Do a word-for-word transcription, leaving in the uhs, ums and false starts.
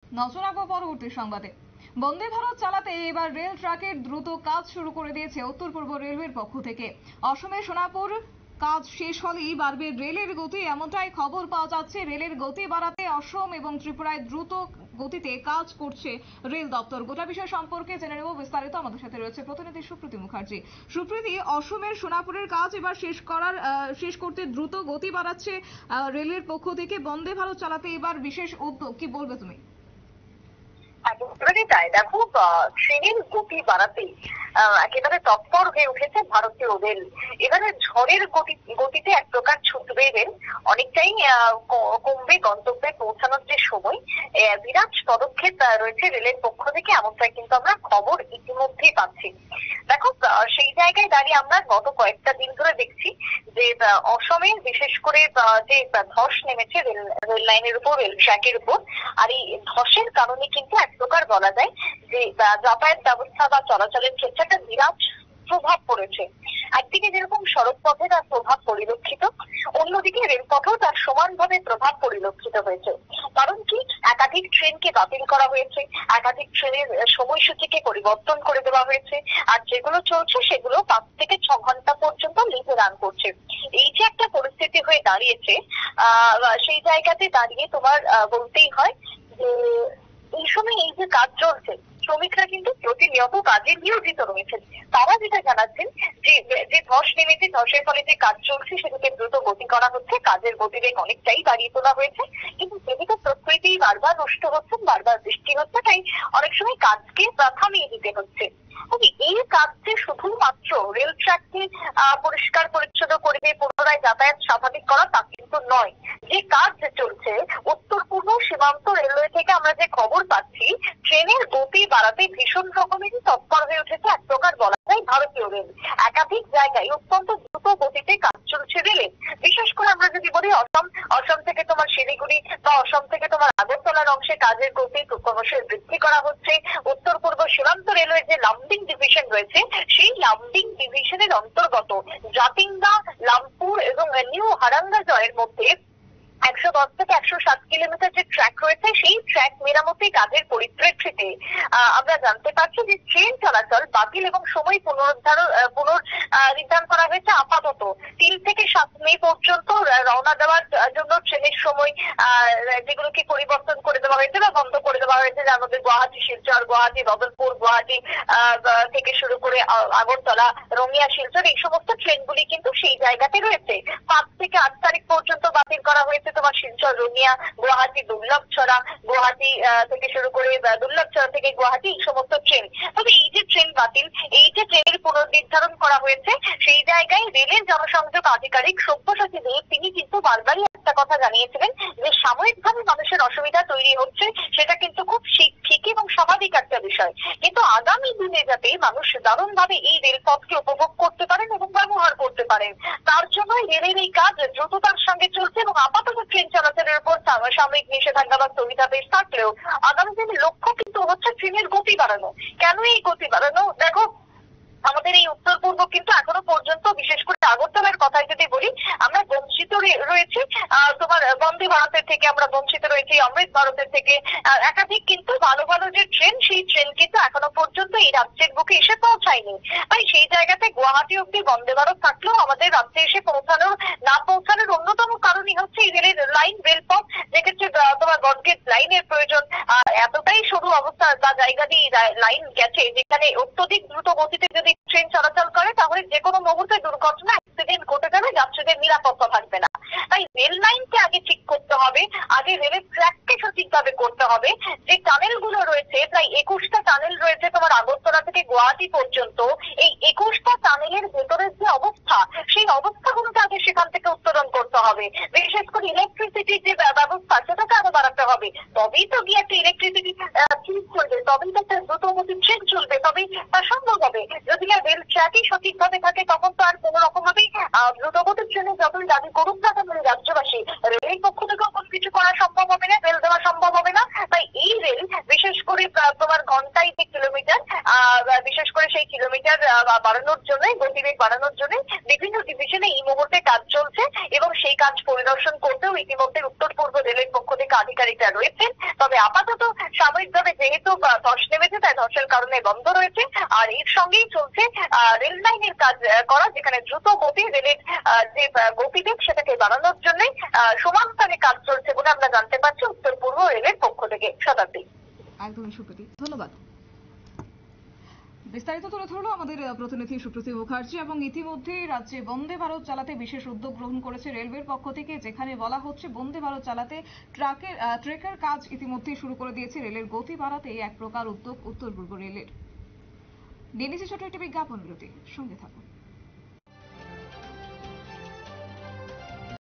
নজর রাখবো পরবর্তী সংবাদে। বন্দে ভারত চালাতে এবার রেল ট্র্যাকের দ্রুত কাজ শুরু করে দিয়েছে উত্তর পূর্ব রেলওয়ের পক্ষ থেকে। অসমের সোনাপুর কাজ শেষ হলেই বাড়বে রেলের গতি, এমনটাই খবর পাওয়া যাচ্ছে। রেলের গতি বাড়াতে অসম এবং ত্রিপুরায় দ্রুত গতিতে কাজ করছে রেল দপ্তর। গোটা বিষয় সম্পর্কে জেনে নেব বিস্তারিত। আমাদের সাথে রয়েছে প্রতিনিধি সুপ্রীতি মুখার্জি। সুপ্রীতি, অসমের সোনাপুরের কাজ এবার শেষ করার শেষ করতে দ্রুত গতি বাড়াচ্ছে রেলের পক্ষ থেকে। বন্দে ভারত চালাতে এবার বিশেষ উদ্যোগ, কি বলবে তুমি? একেবারে তাই। দেখো, ট্রেনের গতি বাড়াতে একেবারে তৎপর হয়ে উঠেছে ভারতীয় রেল। এবারে ঝড়ের গতি গতিতে এক প্রকার ছুটবে রেল, অনেকটাই কমবে গন্তব্যে পৌঁছানোর যে সময়। বিরাট পদক্ষেপ রয়েছে রেলের পক্ষ থেকে, এমনটাই কিন্তু আমরা খবর ইতিমধ্যেই পাচ্ছি। দেখো, সেই জায়গায় দাঁড়িয়ে আমরা গত কয়েকটা দিন ধরে দেখছি যে অসমে বিশেষ করে যে ধস নেমেছে রেল রেল লাইনের উপর, রেল ট্র্যাকের উপর। আর এই ধসের কারণে কিন্তু এক প্রকার বলা যায় যে যাতায়াত ব্যবস্থা বা চলাচলের ক্ষেত্রে একটা বিরাট প্রভাব পড়েছে। একদিকে যেরকম সড়ক পথে তার প্রভাব পরিলক্ষিত, অন্যদিকে রেলপথেও তার সমানভাবে প্রভাব পরিলক্ষিত হয়েছে। কারণ কি, একাধিক ট্রেনকে বাতিল করা হয়েছে, একাধিক ট্রেনের সময়সূচিকে পরিবর্তন করে দেওয়া হয়েছে, আর যেগুলো চলছে সেগুলো পাঁচ থেকে ছ ঘন্টা পর্যন্ত লেটে রান করছে। এই যে একটা পরিস্থিতি হয়ে দাঁড়িয়েছে, আহ সেই জায়গাতে দাঁড়িয়ে তোমার বলতেই হয় যে এই সময় এই যে কাজ চলছে, শ্রমিকরা কিন্তু প্রতিনিয়ত কাজে নিয়োজিত রয়েছেন। তারা যেটা জানাচ্ছেন যে যে ধস নেমেছে, ধসের ফলে যে কাজ চলছে সেটাকে দ্রুত গতি করা হচ্ছে, কাজের গতিবেগ অনেকটাই বাড়িয়ে তোলা হয়েছে। কিন্তু যেহেতু প্রকৃতি বারবার নষ্ট হচ্ছে, বারবার বৃষ্টি হচ্ছে, তাই অনেক সময় কাজকে থামিয়ে দিতে হচ্ছে। এই কাজ যে শুধুমাত্র রেল ট্র্যাককে আহ পরিষ্কার পরিচ্ছন্ন করবে, পুনরায় যাতায়াত স্বাভাবিক করা, তা কিন্তু নয়। যে কাজ চলছে উত্তর পূর্ব সীমান্ত রেলওয়ে থেকে আমরা যে খবর পাচ্ছি, ট্রেনের গতি বাড়াতে ভীষণ রকমেরই তৎপর হয়ে উঠেছে এক প্রকার বলা যায় ভারতীয় রেল। একাধিক জায়গায় অত্যন্ত দ্রুত গতিতে কাজ চলছে রেলের। বিশেষ করে আমরা যদি বলি অসম অসম থেকে তোমার শিলিগুড়ি বা অসম থেকে তোমার আগরতলার অংশে কাজের গতি ক্রমশই বৃদ্ধি করা হচ্ছে। উত্তর পূর্ব সীমান্ত রেলওয়ের যে লামডিং ডিভিশন রয়েছে, সেই লামডিং ডিভিশনের অন্তর্গত জাতিঙ্গা, লামপুর এবং নিউ হারাঙ্গা জয়ের মধ্যে একশো দশ থেকে একশো সাত কিলোমিটার যে ট্র্যাক রয়েছে, সেই ট্র্যাক মেরামতি কাজের পরিপ্রেক্ষিতে আমরা জানতে পারছি যে ট্রেন চলাচল বাতিল এবং সময় পুনরুদ্ধার পুনর্নির্ধারণ করা হয়েছে। আপাতত তিন থেকে সাত মে পর্যন্ত রওনা দেওয়ার জন্য ট্রেনের সময় যেগুলোকে পরিবর্তন করে দেওয়া হয়েছে বা বন্ধ করে দেওয়া হয়েছে, যার মধ্যে গুয়াহাটি শিলচর, গুয়াহাটি বদলপুর, গুয়াহাটি থেকে শুরু করে আগরতলা, রঙিয়া, শিলচর, এই সমস্ত ট্রেনগুলি কিন্তু সেই জায়গাতে রয়েছে। পাঁচ থেকে আট তারিখ পর্যন্ত বাতিল করা হয়েছে তোমার শিলচর, রঙিয়া, গুয়াহাটি, দুর্লভছড়া, গুয়াহাটি থেকে শুরু করে দুর্লভছড়া থেকে গুয়াহাটি, এই সমস্ত ট্রেন। তবে এই যে ট্রেন বাতিল, এই যে ট্রেনের পুনর্নির্ধারণ করা হয়েছে, সেই জায়গায় রেলের জনসংযোগ আধিকারিক সব্যসাচী দেব তিনি কিন্তু বারবারই একটা কথা জানিয়েছিলেন যে সাময়িকভাবে মানুষের অসুবিধা তৈরি হচ্ছে, সেটা কিন্তু খুব ঠিক এবং স্বাভাবিক একটা বিষয়। কিন্তু আগামী দিনে যাতে মানুষ দারুণ ভাবে এই রেলপথকে উপভোগ করতে পারেন এবং ব্যবহার করতে পারেন, তার জন্য রেলের এই কাজ দ্রুততার সঙ্গে চলছে। এবং আপাতত ট্রেন চলাচলের উপর সাময়িক নিষেধাজ্ঞা বা স্থগিতাদেশ থাকলেও আগামী দিনে লক্ষ্য কিন্তু হচ্ছে ট্রেনের গতি বাড়ানো। কেন এই গতি বাড়ানো? দেখো, আমাদের এই উত্তর পূর্ব কিন্তু এখনো পর্যন্ত, বিশেষ করে আগরতলার কথাই যদি বলি, আমরা বঞ্চিত রয়েছি তোমার বন্দে ভারতের থেকে, আমরা বঞ্চিত রয়েছি অমৃত ভারতের থেকে। একাধিক কিন্তু ভালো ভালো যে ট্রেন, সেই ট্রেন কিন্তু এখনো পর্যন্ত এই রাজ্যের বুকে এসে পৌঁছায়নি। তাই সেই জায়গাতে গুয়াহাটি অব্দি বন্দে ভারত থাকলেও আমাদের রাজ্যে এসে পৌঁছানোর না পৌঁছানোর অন্যতম কারণই হচ্ছে এই রেলের লাইন, রেলপথ, যেক্ষেত্রে তোমার ব্রডগেজ লাইনের প্রয়োজন। এতটাই সরু অবস্থা বা জায়গা দিয়ে লাইন গেছে, যেখানে অত্যধিক দ্রুত গতিতে যদি ট্রেন চলাচল করে তাহলে যে কোনো মুহূর্তে দুর্ঘটনা, অ্যাক্সিডেন্ট ঘটে যাবে, যাত্রীদের নিরাপত্তা থাকবে না। তাই রেল লাইনকে আগে ঠিক করতে হবে, আগে রেলের ট্র্যাককে সঠিকভাবে করতে হবে। যে টানেল গুলো রয়েছে, প্রায় একুশটা টানেল রয়েছে তোমার আগরতলা থেকে গুয়াহাটি পর্যন্ত, এই একুশটা টানেলের ভেতরের যে অবস্থা, সেই অবস্থাগুলোকে আগে সেখান থেকে উত্তোলন করতে হবে। বিশেষ করে ইলেকট্রিসিটির যে ব্যবস্থা, সেটাকে আরো বাড়াতে হবে। তবেই তো গিয়ে একটা ইলেকট্রিসিটি ঠিক করবে, তবেই তো একটা দ্রুতগতির ট্রেন চলবে, তবেই তা সম্ভব হবে। যদি রেল ট্র্যাকই সঠিকভাবে থাকে, তখন তো আর কোন রকম ভাবেই দ্রুতগতির ট্রেনে যতই দাবি করুক না কেন রাজ্যবাসী, রেলের পক্ষ থেকেও কোনো কিছু করা সম্ভব হবে না, রেল দেওয়া সম্ভব হবে না। তাই এই রেল বিশেষ করে তোমার ঘন্টায় যে কিলোমিটার, আহ বিশেষ করে সেই কিলোমিটার বাড়ানোর জন্য, গতিবেগ বাড়ানোর জন্য বিভিন্ন ডিভিশনে এই মুহূর্তে কাজ চলছে এবং সেই কাজ পরিদর্শন করতেও ইতিমধ্যে উত্তর পূর্ব রেলের পক্ষ থেকে আধিকারিকরা রয়েছেন। তবে আপাতত সাময়িকভাবে যেহেতু ধস নেমেছে তাই ধসের কারণে বন্ধ রয়েছে। আর এর সঙ্গেই চলছে রেল লাইনের কাজ করা, যেখানে দ্রুত গতি রেলের যে গতিবেগ সেটাকে বাড়ানোর জন্য সমানতালে কাজ চলছে বলে আমরা জানতে পারছি উত্তর পূর্ব রেলের পক্ষ থেকে। শতাব্দী। একদমই সুপ্রীতি, ধন্যবাদ। বিস্তারিত তুলে ধরলো আমাদের প্রতিনিধি সুপ্রীতি মুখার্জি। এবং ইতিমধ্যে রাজ্যে বন্দে ভারত চালাতে বিশেষ উদ্যোগ গ্রহণ করেছে রেলওয়ের পক্ষ থেকে, যেখানে বলা হচ্ছে বন্দে ভারত চালাতে ট্রাকের ট্রেকার কাজ ইতিমধ্যে শুরু করে দিয়েছে। রেলের গতি বাড়াতে এক প্রকার উদ্যোগ উত্তর পূর্ব রেলের। ডিএনসি ছোট একটি বিজ্ঞাপন বিরতি, সঙ্গে থাকুন।